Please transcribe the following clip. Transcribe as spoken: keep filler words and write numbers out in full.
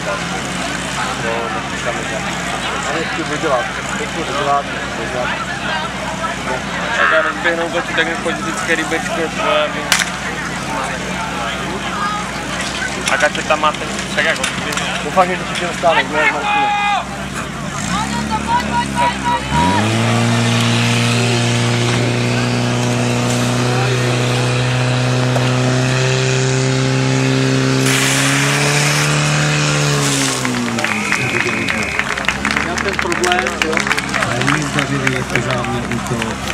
To nechceme žádný. Ale chci vydělat, chci vydělat, vydělat. Tak já rozběhnou to, tak mi chodí vždycky rybečko tvoje. A kače tam máte tak jako doufám, že to všichni dostávají, kdo je z Martine. Já ten problém, jo. A jízda, že je to záměr útok.